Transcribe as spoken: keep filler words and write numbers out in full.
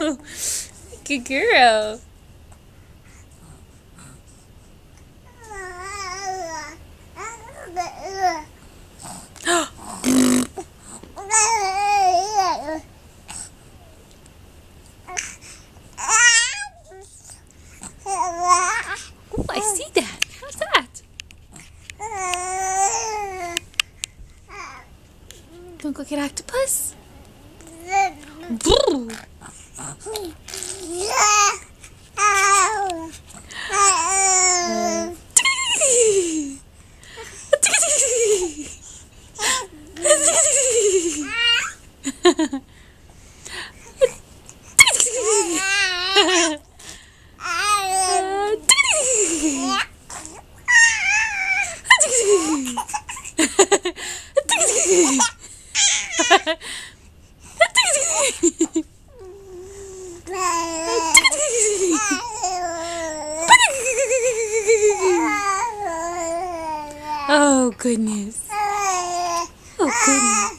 Good girl. Oh, I see that. How's that? Don't go get octopus? Boo. Oh goodness. Oh goodness.